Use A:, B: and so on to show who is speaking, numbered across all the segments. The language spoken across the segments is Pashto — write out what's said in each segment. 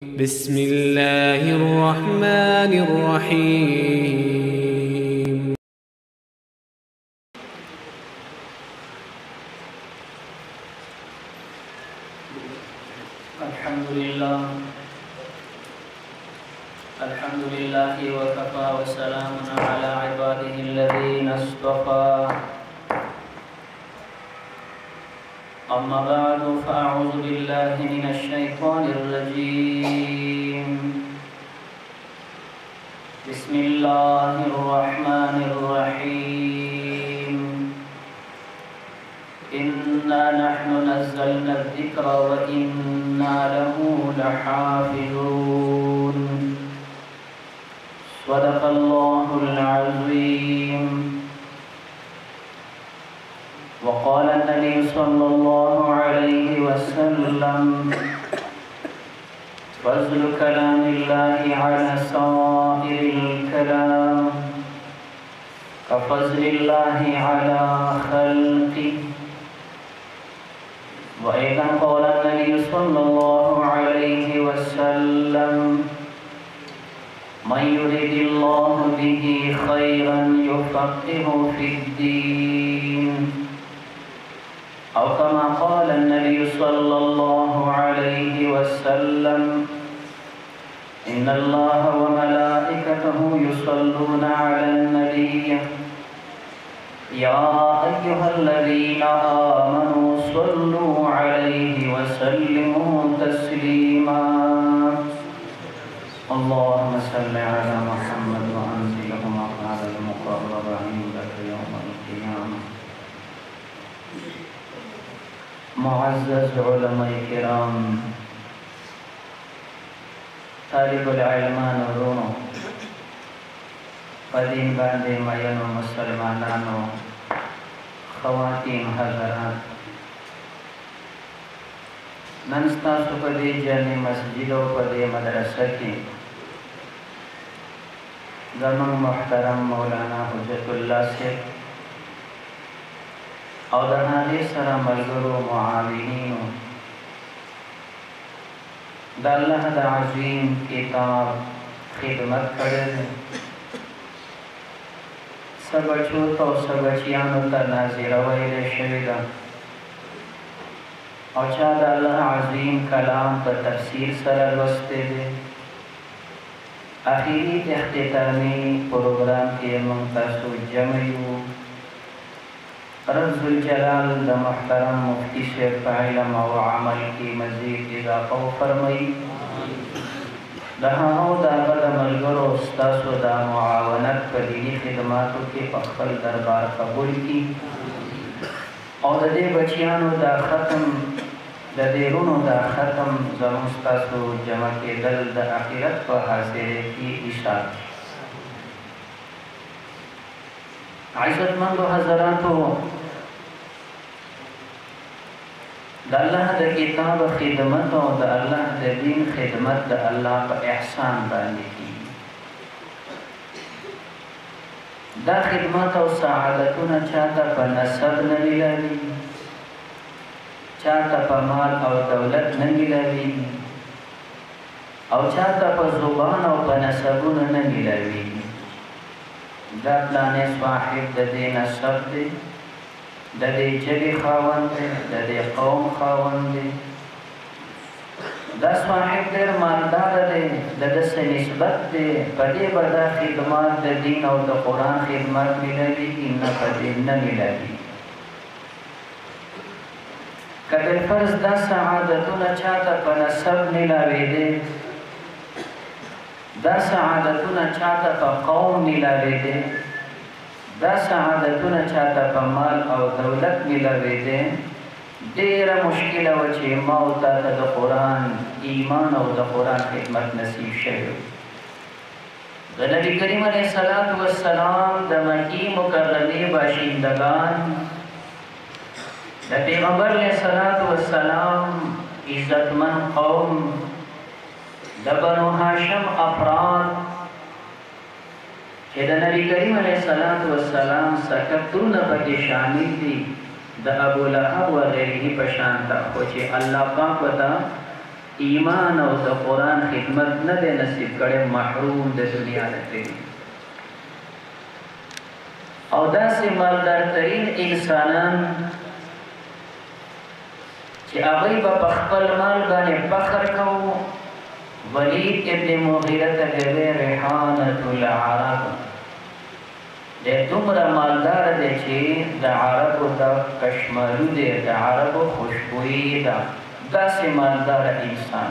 A: बिस्मिल्लाहिर्रहमानिर्रहीम।
B: अल्हम्दुलिल्लाहि व कफ़ा व सलामुन अला इबादिहिल्लज़ीना इस्तफ़ा। अम्मा बअदु फ़अऊज़ु बिल्लाहि मिनश शैतानिर रजीम। बिस्मिल्लाहिर रहमानिर रहीम। इन्ना नहनु नज़्ज़लना ज़िक्रा व इन्ना लहु लहाफ़िज़ून। सदक़ल्लाहुल अज़ीम। वक़ाल नबी सल्लल्लाहु अलैहि वसल्लम फ़ज़्लु कलामिल्लाहि अला साइरिल कलाम कफ़ज़्लिल्लाहि अला ख़ल्क़िही। वअय्ज़न क़ाल नबी सल्लल्लाहु अलैहि वसल्लम मन युरिदिल्लाहु बिही ख़ैरन युफ़क़्क़िहु फ़िद्दीन। औ कमा क़ाल नबी सल्लल्लाहु अलैहि वसल्लम इन्नल्लाह व मलाइकतहु युसल्लूना अलन नबी या अय्युहल्लज़ीना आमनू सल्लू अलैहि व सल्लिमू तस्लीमा। अल्लाहुम्मा सल्लि अला मुहम्मद व अंज़िलहु मक़अदल मुक़र्रब इंदका यौमल क़ियामह। मुअज़्ज़ज़ उलमाए किराम, तालिबुल इल्मान रोनो, पदीन बांदे मयनो मुसलमानानो, ख़वातीन हज़रात, नन्स्ता सुपदे जाने मस्जिदों पदे मदरसा की ज़मान मुहतरम मौलाना हुज्जतुल्लाह से और दहाने सरा मलगरो मुआविनीनो दल्लाह द अज़ीम किताब खिदमत करे सब बच्चों सब बच्चियानों का नाज़िर वैले शहीदा और चाद अल्लाह अज़ीम कलाम पर तफसीर सरल वस्ते दे आखिरी इख्तितामी प्रोग्राम के मुंतसब जमयू रब्बुल जलाल द मुहतरम मुफ्ती से इल्म व अमल की मज़ीद इज़ाफ़ा फरमाई। दहाओ दावत मलगरो उस्ताद व दा मुआवनत पर दीनी खिदमातों के पख्फल दरबार कबूल की और दे बच्चियानों दा ख़त्म ददेरों दा ख़त्म ज़मुस्तासो जमा के दल द आखिरत पर हासिल की इशात। इज़्ज़तमंद हज़रातो, द अल्लाह द किताब खिदमत और द अल्लाह द दीन खिदमत द अल्लाह पर एहसान बांधी की द खिदमत और सआदतुन चाहता पर नसब न मिलावी, चाहता पर माल और दौलत न मिलावी और चाहता पर ज़ुबान और पर नसबुन न मिलावी। दाने स्वाहिब ददे नसब दे, ददे जबी खावन दे, ददे कौम खावन दे, दा स्वाहिब दे मालदार दे, दद से निस्बत दे, पदे बदा खिदमत द दीन और द कुरान खिदमत मिलावी की न पदे न मिलावी। कदर फर्ज दा सआदतुन चाहता पर नसब मिलावे दे, दा सआदतुन चाहता पर कौम मिलावे दे, दा सआदतुन चाहता पर माल और दौलत मिलावे दे। डेरा मुश्किल वचे मौता द कुरान ईमान और द कुरान खिदमत नसीब शहर द नबी करीम अलैहिस्सलातु वस्सलाम द मक्की मुकर्रमे बाशिंदगान द पैगंबर अलैहिस्सलातु वस्सलाम इज्जतमंद कौम द बनु हाशिम अफराद के द नबी करीम अलैहिस्सलातु वस्सलाम सकतुन बके शामिल थी द अबू लहब व गैरिही पशान था खोचे अल्लाह पाक बता ایمان او د قرآن خدمت نه دی نصیب کړی، محروم د دنیا نه دی. او داسې مالدارترین انسانان چې هغوی به په خپل مال باندې فخر کوو. ولید ابن مغیره ته ویلې ریحانة العرب، دی دومره مالدار دی چې د عربو د کشمالو دی، د عربو خوشبویي ده. داسې مالدار انسان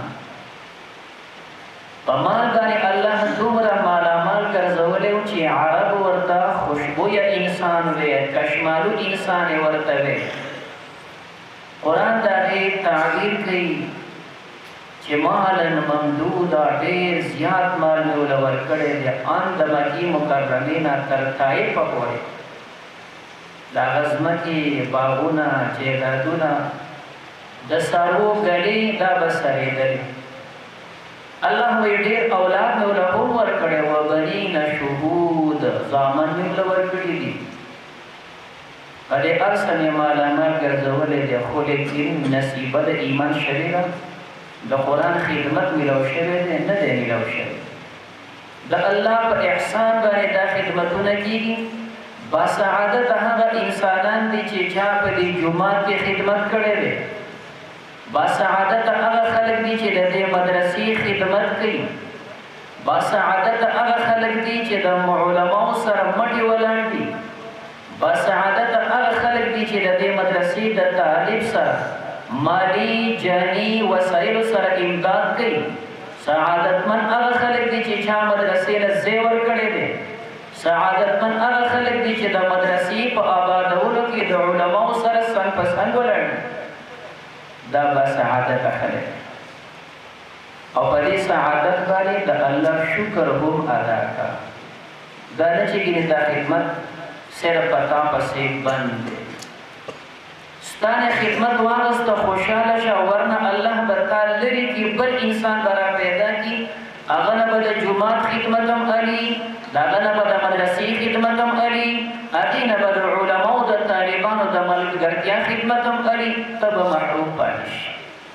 B: په مال باندې الله دومره مالامال ګرځولی و چې عرب ورته خوشبویه انسان وی، کشمالو انسان یې ورته وی. قرآن د هغې تعبیر کوي چې مالا ممدوده، ډېر زیات مال مې ورله ورکړی دی، ان د مکې مکرمې نه تر طایفه پورې د هغه ځمکې، باغونه، جایدادونه، د څاروو ګلې دا به سرېدلې. الله وایي ډېر اولاد مې ورله هم ورکړی، وبنین شهود، زامن مې ورله ورکړي دي. په دې هر څه مې مالامال ګرځولی دی، خو لیکن نصیبه د ایمان شوې ده، د قرآن خدمت میلاو شوی دی نه دی میلاو شوی. د الله په احسان باندې دا خدمتونه کېږي. باسعادت هغه انسانان دي چې چا په دې جومات کې خدمت کړی دی. باسعادت هغه خلک دي چې د دې مدرسې خدمت کوي. باسعادت هغه خلک دي چې د علماو سره مټې ولاړ دي. باسعادت هغه خلک دي چې د دې مدرسې د طالب سره مالی جانی وسایل سره امداد کوي. سعادتمن هغه خلک دي چې چا مدرسې له ځای ورکړی دی. سعادتمن هغه خلک دي چې د مدرسې په آبادولو کې د علماو سره څنګ په څنګ ولاړ دي. دا به سعادت خلک او په دې سعادت باندې د الله شکر هم ادا کړه. دا نه چې ګینې دا خدمت صرف په تا پسې بند دی. ستانه خدمت واغسته خوشحاله شه، ورنه الله به تا لرې کړي، بل انسان به را پیدا کړي، هغه نه به د جومات خدمت هم الي، د هغه نه به د مدرسې خدمت هم الي، هغې نه به د علماو د طالبانو د ملګرتیا خدمت هم الي، ته به محروم پاتې شي.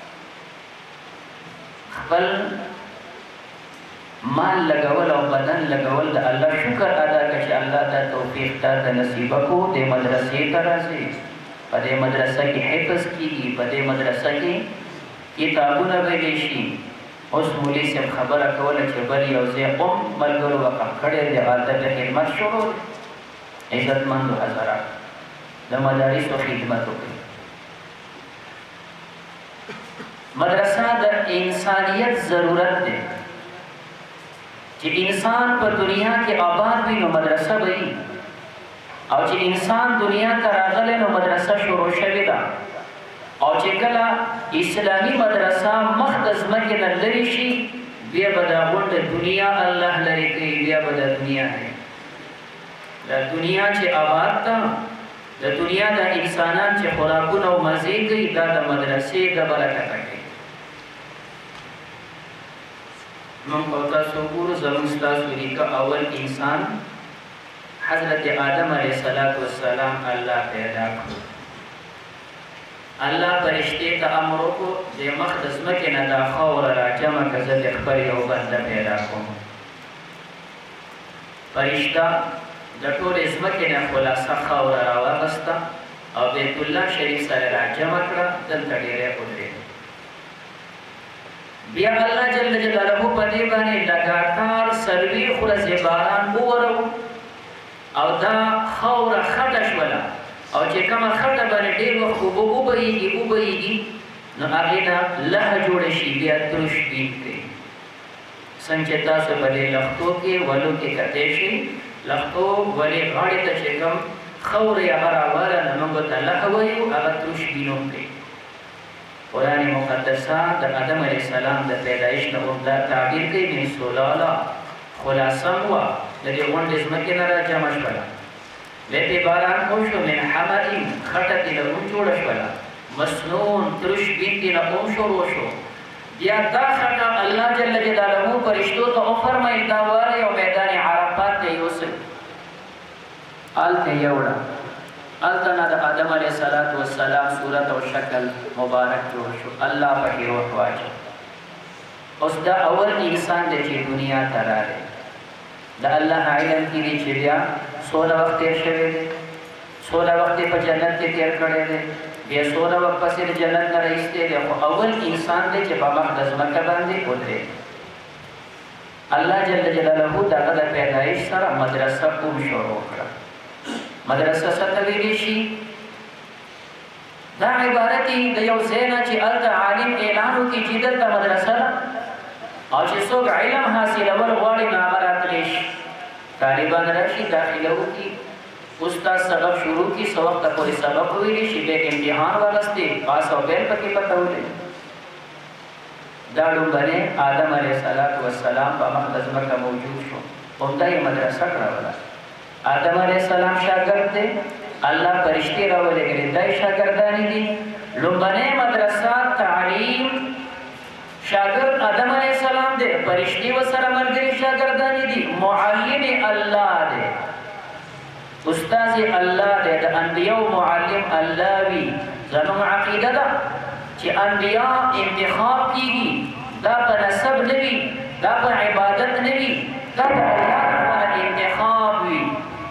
B: خپل مال لګول او بدن لګول د الله شکر ادا کړه چې الله دا توفیق تا ته نصیبه کړو. دې مدرسې ته راځې، په دې مدرسه کې حفظ کېږي، په دې مدرسه کې کتابونه ویلی شي. اوس مولوي صاحب خبره کوله چې بل یو ځای قوم ملګرو وقف کړی دی، هلته د خدمت شروع دی. عزتمندو حضرات د مدارسو خدمت وکړي. مدرسه د انسانیت ضرورت دی. چې انسان په دنیا کې آباد وي نو مدرسه به وي، او چې انسان دنیا ته راغلی نو مدرسه شروع شوې ده. او چې کله اسلامي مدرسه مخ د ځمکې نه لرې شي، بیا به دا غونډه دنیا الله لرې کوي، بیا به دا دنیا دی. دا دنیا چې آباد ده، د دنیا د انسانان چې خوراکونه او مزې کوي، دا د مدرسې د برکته کوي. موږ او تاسو ګورو، زموږ ستاسو نیکه اول انسان حضرت آدم علیه السلام الله پیدا کړو. الله فرشتې ته امر وکړو د مخ د ځمکې نه دا خاوره راجمع کړه، زه د خپل یو بنده پیدا کوم. فرشته د ټولې ځمکې نه خلاصه خاوره راواغسته او بیت الله شریف سره راجمع کړه، دلته ډېری ودرېد. بیا الله جل جلاله په دې باندې لګاتار څلوېښت ورځې باران وورو او دا خاوره خټه شوله، او چې کومه خټه باندې ډېر وخت اوبه وبهیږي نو هغې نه لهه جوړه شي، بیا تروش بید کوي. څنګه چې تاسو په دې لښتو کې ولو کې کتی شئ، لښتو ولې غاړې ته چې کوم خاوره یې هغه راواره نو موږ ورته لهه وایو، هغه تروش بینوم کوي. قرآن مقدسه د آدم علیه السلام د پیدایش نه هم دا تعبیر کوي، من سلاله خلاصه وه، د دې غونډې ځمکې نه راجمع شوله. بیا پرې باران وشو، من حمأ خټه ترې نه هم جوړه شوله، مسنون ترش بید ترې نه هم شروع شو. بیا دا خټه الله جل جلاله فرشتو ته وفرمیل دا وارئ او میدان عرفات ته یوسئ. هلته یې وړه، هلته نه د آدم علیه السلام صورت او شکل مبارک جوړ شو. الله پکې روح واچو. اوس دا اول انسان دی چې دنیا ته راغی د الله علم کې دی چې بیا څومره وخت تېر شوی دی څومره وخت په جنت کې تېر کړی دی بیا څومره وخت پسې د جنت نه راایستی دی خو اول انسان دی چې په مخ د ځمکه باندې ودرېد الله جل جلاله دغه د پیدایش سره مدرسه کوم شروع کړه مدرسه څه ته ویلی شي دا عبارت دی د یو ځای نه چې هلته عالم اعلان وکړي چې دلته مدرسه ده او چې څوک علم حاصلول غواړي نو هغه راتلی شي طالبان راشي داخله وکړي استاد سبق شروع کړي څه وخته پورې سبق وویلی شي بیا امتحان واغستې پاس او فیل پکې پته ولري دا لومړنی آدم علیه السلام په مخ د ځمکه موجود شو همدا یې مدرسه کړوله آدم علیه السلام شاګرد دی الله فرشتي راولېږلې دا یې شاګردانې دي لومړنۍ مدرسه تعلیم شاګرد آدم علیه السلام دی فرشتي ورسره ملګري شاګردانې دي معلم الله دی استاد الله دی د انبیاو معلم الله وي زموږ عقیده ده چې انبیا انتخاب کیږي دا په نسب نه وي دا په عبادت نه وي دا د الله لپاره انتخاب وي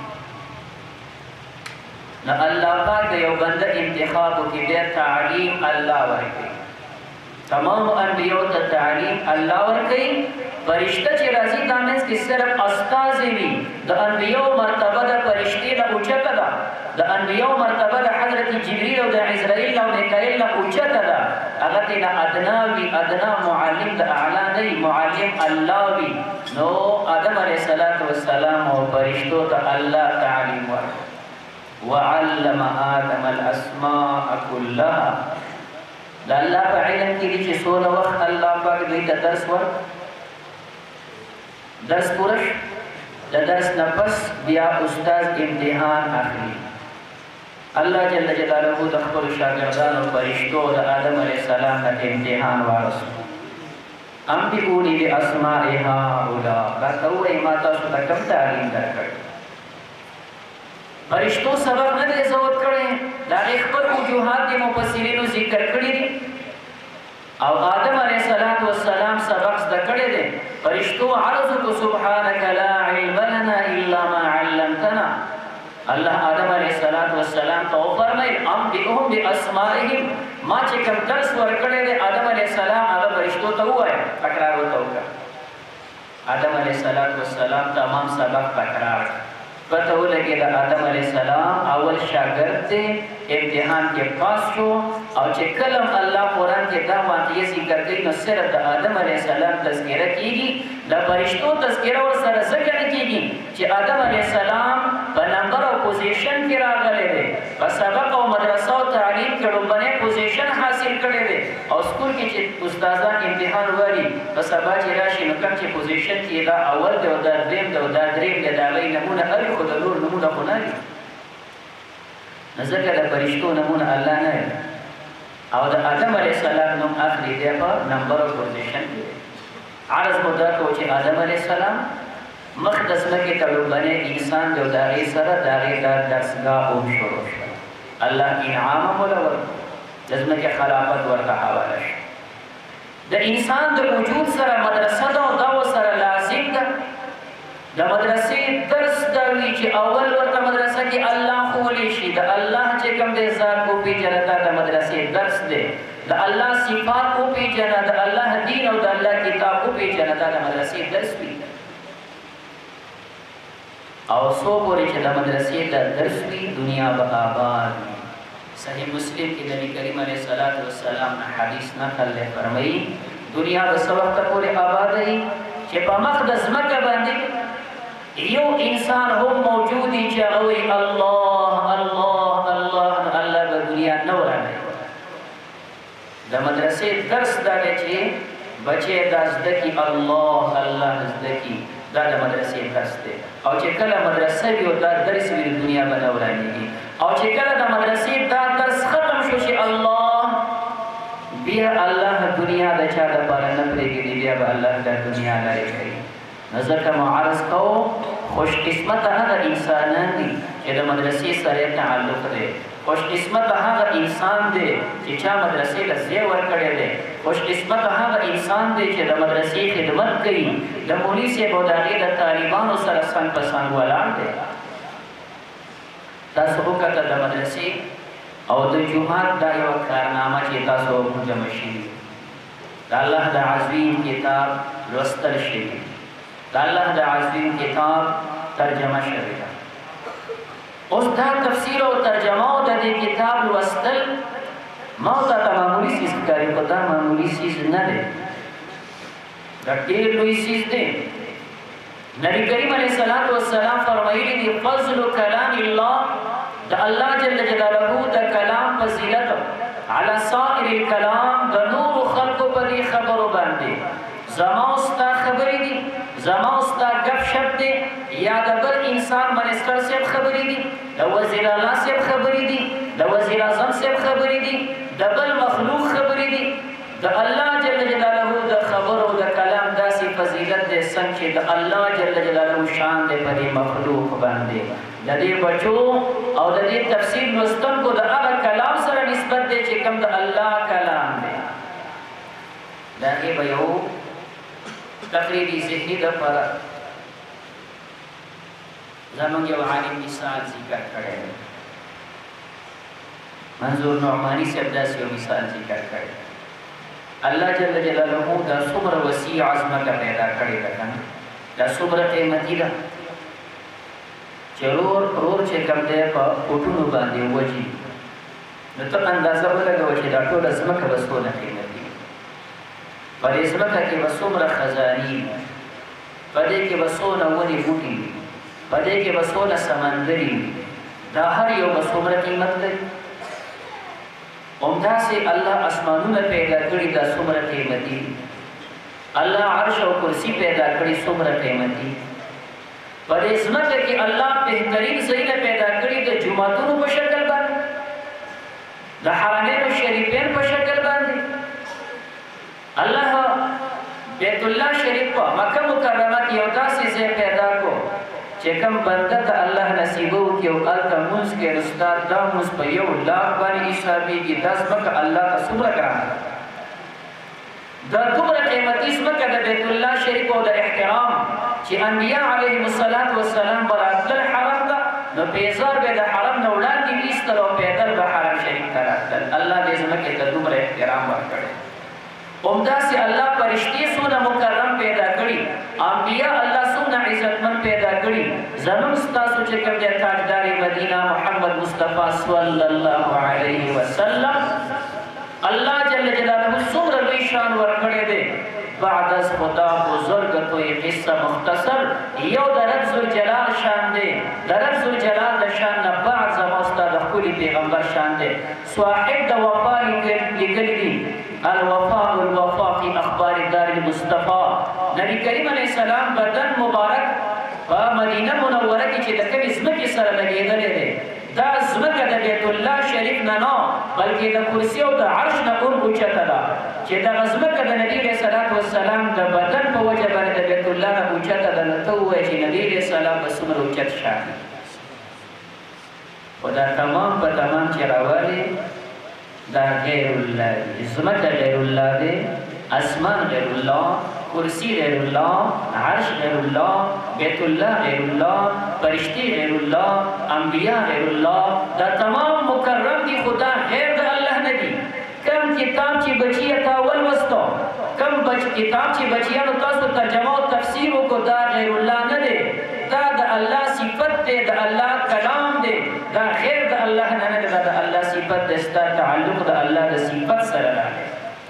B: نو الله پاک د یو بنده انتخاب وکړي بیا تعلیم الله ورکوي تمام انبیاو ته تعلیم الله ورکوي فرشته چې راځي دا منځ کې صرف استازي وي د انبیاو مرتبه د فرشتې نه اوچته ده د انبیاو مرتبه د حضرت جبریل او د عزرائیل او میکائیل نه اوچته ده هغه ته نه ادنا وي ادنا معلم د اعلی نه معلم الله وي نو آدم علیه السلام او فرشتو ته الله تعلیم ورکوي وعلم آدم الاسماء كلها دا الله په علم کې دي چې څونه وخت الله پاک دوی ته درس پوره د درس نه پس بیا استاد امتحان اخلي الله جل جلاله د خپل شاګردانو فرشتو د آدم علیه السلام نه امتحان واغوست انبئوني باسماء هؤلاء دا ته وایي ما تاسو ته کوم تعلیم درکړ فرشتو سبق نه دی زود کړی دا خپل وجوهات د مفسرینو ذکر کړي دي او آدم علیه السلام سبق زده کړی دی فرشتو عرض کو سبحانك لا علم لنا الا ما علمتنا الله آدم علیه السلام ته فرمایي انبئهم باسمائهم ما چې کوم درس ورکړی دی آدم علیه السلام هغه فرشتو ته ووایه تکرار ورته وکړه آدم علیه السلام تمام سبق تکرار پته ولګي د آدم علیه السلام اول شاګرد دی امتحان کې پاس شو او چې کلم الله قرآن کې دا واقعي ذکر کوي نو صرف د آدم علیه السلام تذکره کیږي د فرشتو تذکره ورسره ځکه نه کیږي چې آدم علیه السلام په نمبر او پوزیشن کې راغلی دی په سبق او مدرسه او تعلیم کې لومړنی پوزیشن حاصل کړی دی او سکول کې چې استادان امتحان وایي په سبا چې راشي نو کوم چې پوزیشن کې دا اول دی او دا دریم دی او دا دریم دی د هغې نمونه هرې خو د نور نمونه خو نه دي نو ځکه د فرشتو نمونه الله نه دی او د آدم علیه السلام نوم اخلي دی په نمبر او پوزیشن کې عرض مو دا کوو چې آدم علیه السلام مخ د ځمکې ته لومړنی انسان دی او د هغې سره د هغې دا درسګاه هم شروع شوه الله انعام هم وله ورکړو د ځمکې خلافت ورته حواله شو د انسان د وجود سره مدرسه ده او دا ورسره لازم ده د مدرسې درس دا وي چې اول ورته مدرسه کې الله ښوولی شي د الله چې کوم دی ذات وپېژنه دا د مدرسې درس دی د الله صفات وپېژنه د الله دین او د الله کتاب وپېژنه دا د مدرسې درس وي او څو پورې چې د مدرسې د درس وي دنیا به آباد وي صحیح مسلم کې نبی کریم علیه السلام نه حدیث نقل دی فرمایي دنیا به څه وخته پورې آباد وي چې په مخ د ځمکه باندې یو انسان هم موجود دی چې هغه وایي الله الله الله نو الله به دنیا نه ورانوي د مدرسې درس دا دی چې بچی دا زده کړي الله الله زده کړي دا د مدرسې درس دی او چې کله مدرسه وي او دا درس وي دنیا به نه ورانېږي او چې کله د مدرسې دا درس ختم شو چې الله بیا الله دنیا د چا دپاره نه پرېږدي بیا به الله دا دنیا لرې کوي نو ځکه مو عرض کوو خوش قسمته هغه انسانان دي چې د مدرسې سره تعلق دی خوش قسمت هغه انسان دی چې چا مدرسې له ځای ورکړی دی. خوش قسمت هغه انسان دی چې د مدرسې خدمت کوي، د مولوي صاحب او د هغې د طالبانو سره څنګ په څنګ ولاړ دی. تاسو وکته د مدرسې او د جومات دا یوه کارنامه چې تاسو جمع شوي د الله د عظیم کتاب لوستل شوي، د الله د عظیم کتاب ترجمه شوې ده. اوس دا تفسیر او ترجمه او د دې کتاب لوستل ما ته معمولي څیز ښکاري، خو دا معمولي څیز نه دی، دا ډېر لوی څیز دی. نبی کریم علیه السلام فرمایلي دي فضل کلام الله، د الله جل جلاله د کلام فضیلت علی سائر الکلام د نورو خلقو په دې خبرو باندې زما او ستا خبرې دي، زما او ستا ګپ شپ دی، یا د بل انسان منسټر صاحب خبرې دي، د وزیر اعلی صاحب خبرې دي، د وزیر اعظم صاحب خبرې دي، د بل مخلوق خبرې دي. د الله جل جلاله د خبرو د کلام داسې فضیلت دی څنګه چې د الله جل جلاله شان دی په دې مخلوق باندې. د دې بچو او د دې تفسیر لوستونکو د هغه کلام سره نسبت دی چې کوم د الله کلام دی. د هغې به یو تقریري ذهني دپاره زموږ یو عالم مثال ذکر کړی دی. منظور نعماني صاحب داسې یو مثال ذکر کړی. الله جل جلاله دا څومره وسیع ځمکه پیدا کړې ده که نه، دا څومره قیمتي ده چې رور چې کوم دی په فوټونو باندې ووجي، نو ته اندازه ولګوه چې دا ټوله ځمکه به څونه قیمتي وي. په دې ځمکه کې به څومره خزانې وي، په دې کې به څونه ونې بوټي وي، په دې کې به څونه سمندري وي، دا هر یو به څومره قیمت لري. همداسې الله اسمانونه پیدا کړي دا څومره قیمتي دي، الله عرش او کرسي پیدا کړي څومره قیمتي. په دې ځمکه کې الله بهترین ځایونه پیدا کړي د جوماتونو په شکل باندې، د حرمینو شریفین په شکل باندې. الله بیت الله شریف په مکه مکرمه کې یو داسې ځای پیدا کو چې کوم بنده ته الله نصیبه وکړي او هلته لمونځ کوي، نو ستا دا لمونځ په 1,00,000 باندې حسابېږي. دا ځمکه الله ته څومره ګرانه ده، دا دومره قیمتي ځمکه د بیت الله شریف او د احترام چې انبیا علیهم السلام به راتلل حرم ته، نو پیزار به د حرم نه وړاندې ویستل او پیدل به حرم شریف ته راتلل. الله دې ځمکې ته دومره احترام ورکړی. همداسې الله فرشتې څونه مکرم پیدا کړي، انبیا الله څونه عزتمن پیدا کړي. زموږ ستاسو چې کوم دی تاجدار مدینه محمد مصطفی صلی الله علیه وسلم الله جل جلاله څومره لوی شان ورکړی دی. بعد از خدا بزرگ تو یہ قصہ مختصر یو در رب ذوالجلال شان دے، در رب ذوالجلال دا شان نا بعد زما استاد خلی پیغمبر شان دے. صاحب دا وفا لکلی دی الوفاء والوفاء فی اخبار دار المصطفیٰ. نبی کریم علیہ السلام بدن مبارک په مدینه منوره کې چې د کومې ځمکې سره لګېدلی دی، دا ځمکه د بیت الله شریف نه نه بلکې د کرسي او د عرش نه هم اوچته ده، چې دغه ځمکه د نبي علیه صلات وسلام د بدن په وجه باندې د بیت الله نه اوچته ده. نو ته ووایې چې نبي علیه السلام به څومره اوچت شان وي. خو دا تمام په تمام چې راوالي دا غیر الله دی، ځمکه غیر الله دی، اسمان غیر الله، کرسی غیر الله، عرش غیر الله، بیت الله غیر الله، فرشتي غیر الله، انبیاء غیر الله. دا تمام مکرم دي، خدا غیر د الله نه دي. کم کتاب چې بچی تا ولوستو، کم کتاب چې بچیانو تاسو ترجمه او تفسیر وکړو، دا غیر الله نه دی، دا د الله صفت دی، د الله کلام دی، دا غیر د الله نه نه دی، دا د الله صفت دی. ستا تعلق د الله د صفت سره راغلی،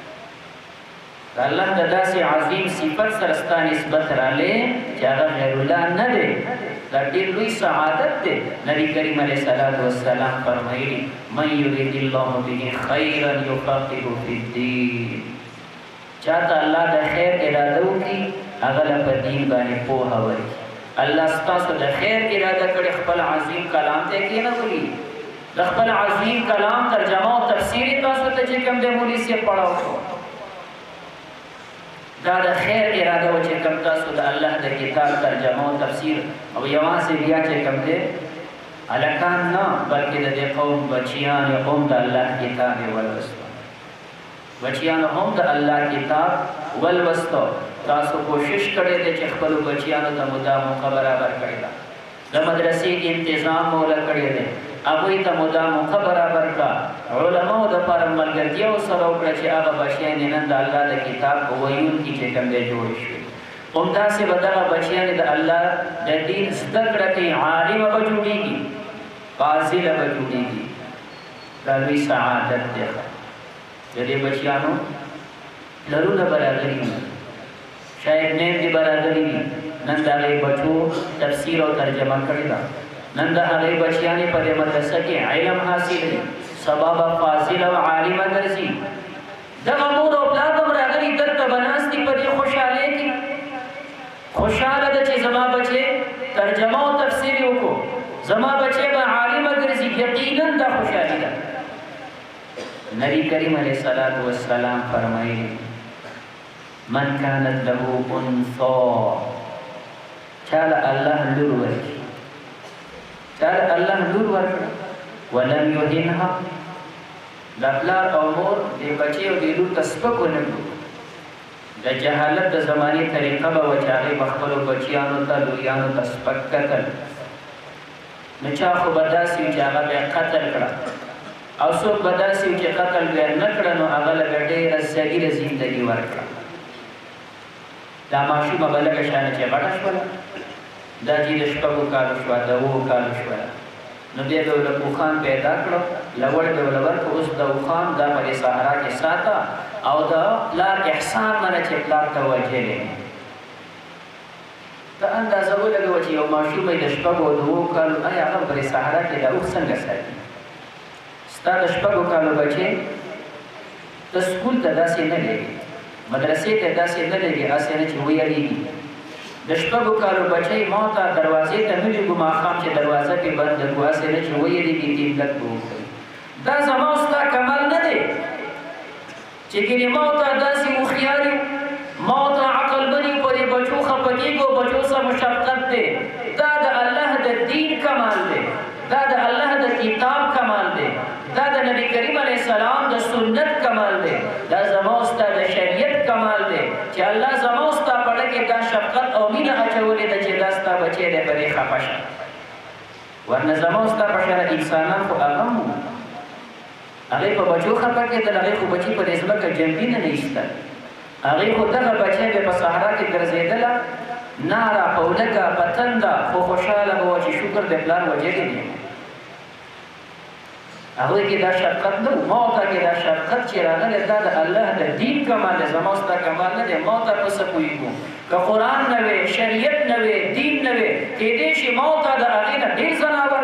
B: د الله د داسې عظیم صفت سره ستا نسبت راغلی چې هغه غیر الله نه دی. دا ډېر لوی سعادت دی. نبی کریم علیه السلام فرمایي من یرید الله به خیرا یفقهه فی الدین. چاته الله د خیر اراده وکړي هغه له په دین باندې پوهه ورکړي. الله ستاسو د خیر اراده کړې، خپل عظیم کلام ته کېنولي، د خپل عظیم کلام ترجمه او تفسیر تاسو ته چې کوم دی مولوي صاحب پړاو شو، دا د خیر اراده و چې کوم تاسو د الله د کتاب ترجمه او تفسیر او یوازې بیا چې کوم دی الکان نه بلکې د دې قوم بچیان هم د الله کتاب ولوستو بچیان هم د الله کتاب ولوستو تاسو کوشش کړی دی چې خپلو بچیانو ته مدام موقع برابر کړی ده د مدرسې انتظام مولا کړی دی هغوی ته مدام موقع برابر کړه علماو دپاره ملګرتیا ورسره وکړه چې هغه بچیان یې نن د الله د کتاب ویونکي چې کوم دی جوړ شوي همداسې به دغه بچیان د الله د دین زده کړه کوي عالمه به جوړېږي فاضله به جوړېږي دا لوی سعادت دی د دې بچیانو پلرونه به راغلي وي شاید نیم دې به راغلي وي نن د هغې بچو تفسیر او ترجمه کړې ده نن د هغې بچیانې په دې مدرسه کې علم حاصلوي سبا به فاضله او عالمه ګرځي دغه مور او پلار به هم راغلي دلته به ناست دي په دې خوشحالۍ کې خوشحاله ده چې زما بچی ترجمه او تفسیر یې وکړو زما بچی به عالمه ګرځي یقینا دا خوشحالي ده نبی کریم علیه الصلاة والسلام فرمایي من كانت له انثى چاله الله لور ورکړي چاله الله لور ورکړي ولم يهنها دا پلار او مور دې بچی او دې لور ته سپک ونه کړو د جهالت د زمانې طریقه به وه چې هغې به خپلو بچیانو ته لویانو ته سپک کتل نو چا خو به داسې وي چې هغه به یې قتل کړه او څوک به داسې وي چې قتل به یې نه کړه نو هغه لږه ډېره صغیره زندګي ورکړه دا ماشومه به لږه شانه چې غټه شوله دا چې د شپږو کالو شوه د اوو کالو شوله نو بیا به ورله اوښان پیدا کړو لوړ به ورله ورکړو اوس د اوښان دا په دې صحرا کې ساته او د پلار احسان منه چې پلار ته وجلې ته اندازه ولګوه چې یو ماشوم یې د شپږو او د اوو کالو آیا هغه په دې صحرا کې دا اوښ څنګه ساتي ستا د شپږو کالو بچی ته سکول ته داسې نه لېږي مدرسې ته داسې نه لېږي هسې نه چې ویریږي د شپږو کالو بچی ما ته دروازې ته نه لېږو ماښام چې دروازه پې بنده کړو هسې نه چې ویریږي دې لږ به وکړي دا زما ستا کمال نه دی چې ګینې ما ته داسې هوښیار یو ما ته عقلمن یو په دې بچو خفه کېږو بچو سره مشقت دی دا د الله د دین کمال دی دا د الله د کتاب کمال دی دا د نبی کریم علیه السلام د سنت کمال دی دا زما ستا د شریعت کمال دی چې الله زما ستا په زړه کې دا شفقت او مینه اچولې ده چې دا ستا بچی دی په دې خفه شه ورنه زما ستا په شان انسانان خو هغه هم وو هغې په بچو خفه کېدل هغې خو بچي په دې ځمکه جنبینه نه ایستل هغې خو دغه بچی بیا په صحرا کې ګرځېدله ناره په ولږه په تنده خو خوشحاله به وه چې شکر د پلار وجلې دی هغوی کې دا شفقت نه و ما ته کې دا شفقت چې راغلی دا د الله د دین کمال دی زما ستا کمال نه دی ما ته په څه پوهېږو که قرآن نه وی شریعت نه وی دین نه وی کېدی شي ما ته د هغې نه ډېر ځناور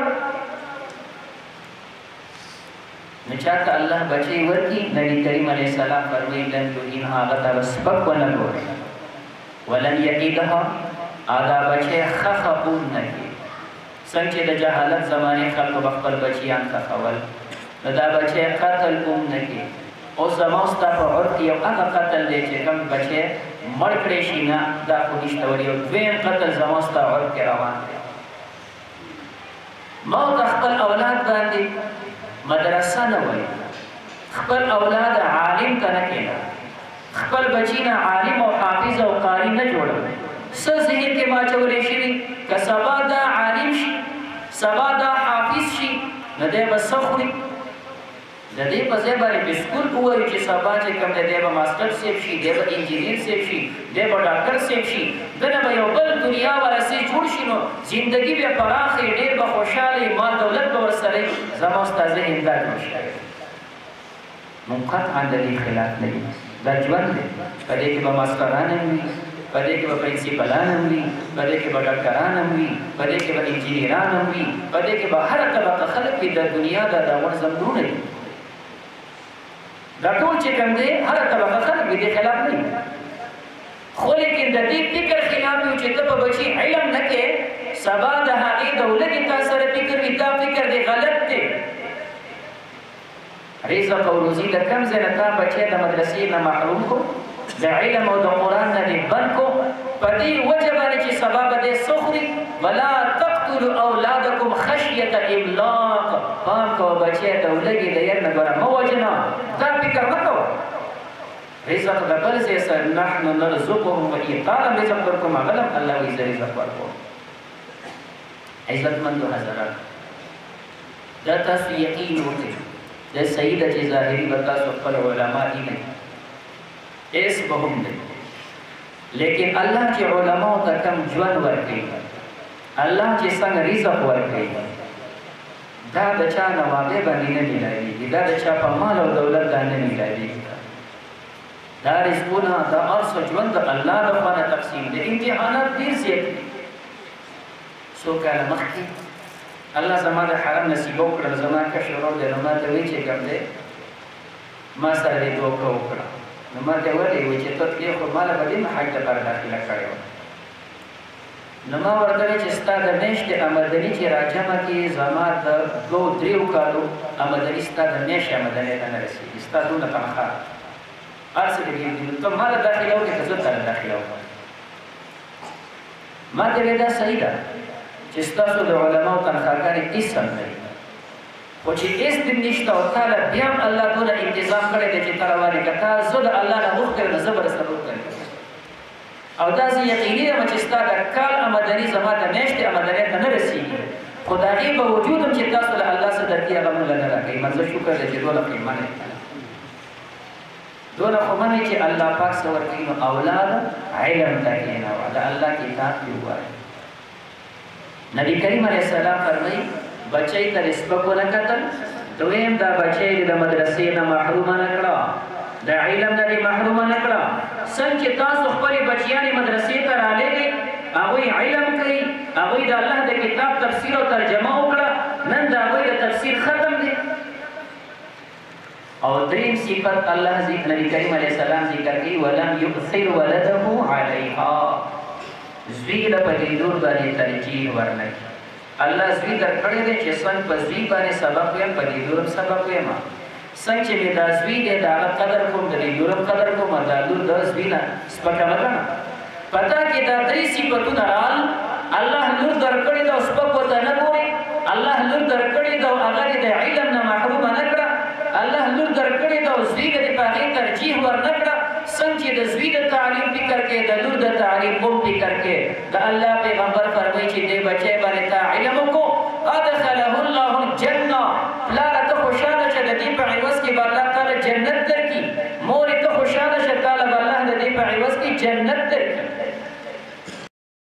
B: نو چاته الله بچی ورکړي نبي کریم علیه السلام فرمایي لن یهینها هغه ته به سپک ونه ګورئ ولن یعیدها دا بچی خخبون نه کړي څنګه چې د جهالت زمانې خلکو به خپل بچیان خښول نو دا بچی قتل هم نه کړي اوس زما ستا په عرف کې یو هغه قتل دی چې کوم بچی مړ کړی شي نه دا خو نشته ور یو دویم قتل زما ستا عرف کې روان دی ما ته خپل اولاد باندې مدرسه نه وایي خپل اولاد عالم ته نه کېنه خپل بچی نه عالم او حافظ او قاري نه جوړوي څه ذهن کې ما اچولی شوي که سبا دا عالم شي سبا دا حافظ شي نو دی به څه خوري د دې په ځای باندې بسکول ووایو چې سبا چې کوم دی دی به ماسټر صاحب شي دی به انجینیر صاحب شي دی به ډاکټر صاحب شي دنه به یو بل دنیا والا څه جوړ شي نو زندګي به پراخې ډېر به خوشحاله مال دولت به ورسره زما ستا ذهن دا جوړ شوی مونږ قطعا د دې خلاف نه یو دا ژوند دی په دې کې به ماسټران هم وي په دې کې به پرنسپلان هم وي په دې کې به ډاکټران هم وي په دې کې به انجینیران هم وي په دې کې به هره طبقه خلک وي د دنیا دا غوړ زمرونه دي دا ټول چې کوم دی هره طبقه خلک وي دې خلاف نه وي خو لیکن د دې فکر خلاف وي چې ته په بچي علم نه کې سبا د هغې دولت تا سره فکر وي دا فکر دی غلط دی رزق او روزي د کوم ځای نه تا بچی د مدرسې نه محروم کو د علم او د قرآن نه دې بند کو په دې وجه باندې چې سبا به دې څه خوري ولا تقتلوا تقتلوا اولادکم خشیة املاق، پام کو بچی دولگی دیر نگورا موجنا دا فکر مکو رزق دا بلزی سر نحن نرزقهم و ایقالم رزق برکم اغلم اللہ ویز رزق برکو. عزت مندو حضرات دا تاسو یقین ہوتے دا سیدہ چی ظاہری بتاسو قل علماء ہی نہیں ایس بہم دے، لیکن اللہ چی علماء تا کم جون ورکی اللہ چی سنگ رزق ورکی دا دچا نوابے بانی نمی لائی دا دچا پا مال و دولت دانے نمی لائی دا رزقونا دا عرص و جون دا اللہ دا خوانا تقسیم دے. امتحانات دیر زیاد سو کالا مخی اللہ زمان دا حرم نصیبو کرد زمان کا شروع دے نما تا ویچے کم دے ما سر دے دوکا اکڑا نما تا ولی ویچے تطلیق و مالا بدی محاج دا پر داخلہ کرے ہو نما وردوی چه ستا دا میشت آمدنی چه راجمه کی زمان دا دو دریو کالو آمدنی ستا دا میش آمدنی دا نرسی ستا دون تنخواه عرص بگیر دیدو تو مالا داخل ہو که تزد دارا داخل ہو ما دیوی دا صحیح دا چه ستا سو دا علماء تنخواهکانی ایسم نئی و چه ایس دن نشتا و تالا بیام اللہ دونا انتظام کرده چه تروانی که تا زد اللہ نا مختر نزبر سبب کرده او دازی یقینی دا مچستا دا کال آمدنی زمان دا میشت آمدنی تا نرسیگی خدا غیب وجودم چه تاسو اللہ سے درکی اغمون لگا گئی منظر شکر دے چه دولا قیمانی دولا خمانی چه اللہ پاک سور کینو اولاد علم تاکینا وعلا اللہ کی اطاعت بھی ہوا ہے. نبی کریم علیہ السلام فرمائی بچائی تا رسپکو نکتل دویم دا بچائی دا مدرسینا محرومہ نکڑا دا علم ندی محرومہ نکڑا سن چه تاسو خپلی بچیانی مدرسی تا را لے گئی آوئی علم کئی آوئی دا اللہ دا کتاب تفسیر و ترجمہ اکڑا نن دا آوئی دا تفسیر ختم دے. اور دریم صفت اللہ نبی کریم علیہ السلام ذکر کی وَلَمْ يُؤْثِرْ وَلَدَهُ عَلَيْهَا زوی دا پدی دور بانی ترجیح ورنکی اللہ زوی در کڑی دے چه سنگ پا زوی بانی سبق ویم پدی دورم سبق ویم سنگ چه می دا زوی دے دا قدر کم دا دورم قدر کم دا دور دا زوی نا سپکا مکانا پتا کہ دا دری صفتون رال اللہ نور در کڑی دا سپک وطا نبوری اللہ نور در کڑی دا اغاری دا علم نا محروم نکڑا اللہ نور در کڑی دا زوید دا پاقی ترجیح ور نکڑا سنچی دا زوید تعلیم پی کرکے دا نور دا تعلیم قم پی کرکے دا اللہ پیغمبر فرمائی چی دے بچے بانی تا علمو کو